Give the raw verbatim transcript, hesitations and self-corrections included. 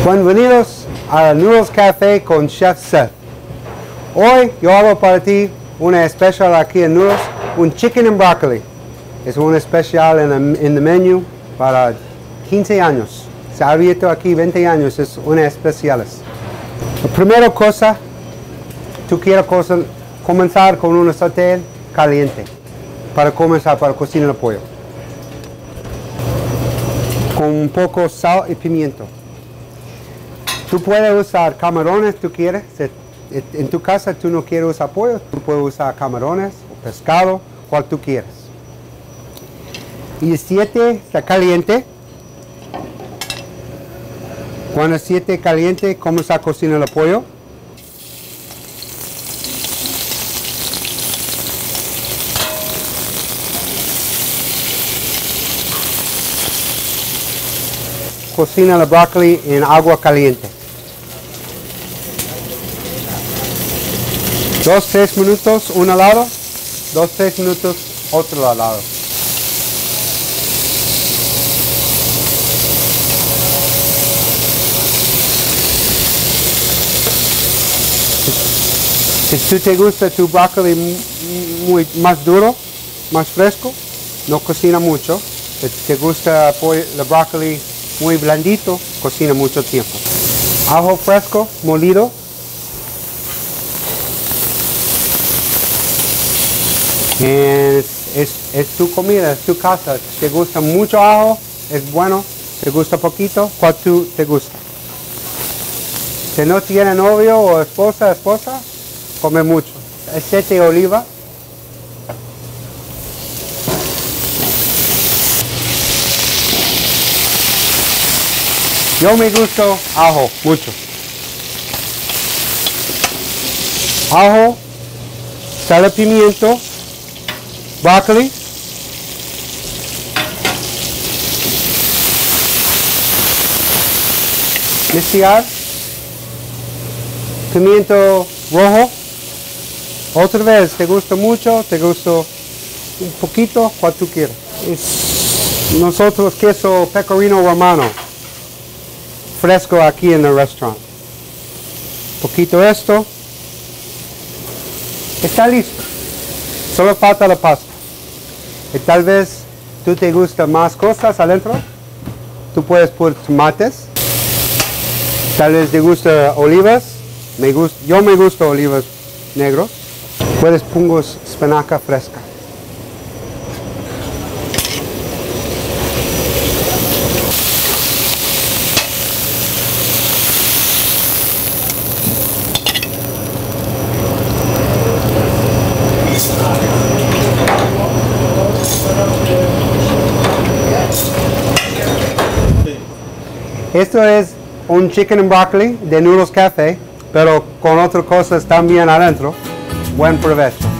Bienvenidos a Noodles Café con Chef Seth. Hoy yo hago para ti una especial aquí en Noodles, un chicken and broccoli. Es un especial en el menú para quince años. Se ha abierto aquí veinte años, es una especial. La primera cosa, tú quieres cosa, comenzar con una sartén caliente para comenzar para cocinar el pollo. Con un poco de sal y pimiento. Tú puedes usar camarones, tú quieres. En tu casa tú no quieres usar pollo, tú puedes usar camarones o pescado, cual tú quieras. Y el aceite está caliente. Cuando el aceite está caliente, comienza a cocinar el pollo. Cocina el brócoli en agua caliente. Dos, tres minutos, un lado. Dos, tres minutos, otro lado. Si tú te gusta tu brócoli muy, más duro, más fresco, no cocina mucho. Si te gusta el brócoli muy blandito, cocina mucho tiempo. Ajo fresco, molido. Es, es, es tu comida, es tu casa. Te gusta mucho ajo, es bueno. Te gusta poquito, ¿cuál tú te gusta? Si no tiene novio o esposa, esposa, come mucho. Aceite de oliva. Yo me gusta ajo, mucho. Ajo, sal y pimiento, brócoli, mezclar, pimiento rojo. Otra vez, te gusta mucho, te gusta un poquito, cual tú quieras. Es nosotros queso pecorino romano. Fresco aquí en el restaurante. Poquito esto. Está listo. Solo falta la pasta. Y tal vez tú te gusta más cosas adentro. Tú puedes poner tomates. Tal vez te gusta olivas. Me gusta, yo me gusta olivas negros. Puedes poner espinaca fresca. Esto es un chicken and broccoli de Noodles Café, pero con otras cosas también adentro. Buen provecho.